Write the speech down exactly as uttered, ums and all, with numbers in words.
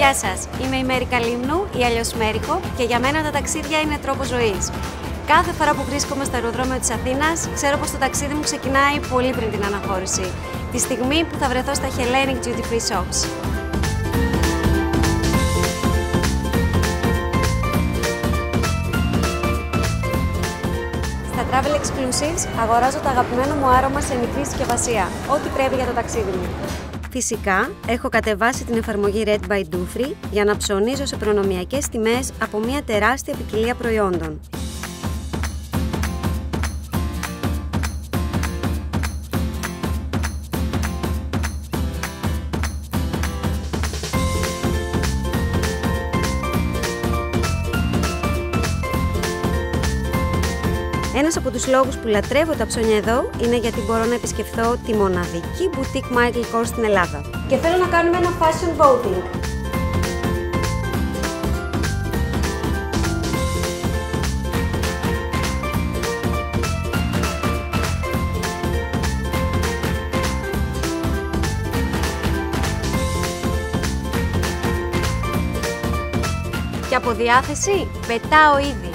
Γεια σας, είμαι η Μέρη Καλύμνου ή αλλιώς Μέρικο και για μένα τα ταξίδια είναι τρόπος ζωής. Κάθε φορά που βρίσκομαι στο αεροδρόμιο της Αθήνας, ξέρω πως το ταξίδι μου ξεκινάει πολύ πριν την αναχώρηση, τη στιγμή που θα βρεθώ στα Hellenic Duty Free Shops. Στα Travel Exclusives αγοράζω το αγαπημένο μου άρωμα σε μικρή συσκευασία, ό,τι πρέπει για το ταξίδι μου. Φυσικά, έχω κατεβάσει την εφαρμογή Red by Dufry για να ψωνίζω σε προνομιακές τιμές από μια τεράστια ποικιλία προϊόντων. Ένας από τους λόγους που λατρεύω τα ψώνια εδώ είναι γιατί μπορώ να επισκεφθώ τη μοναδική boutique Michael Kors στην Ελλάδα. Και θέλω να κάνουμε ένα fashion voting. Και από διάθεση πετάω ήδη.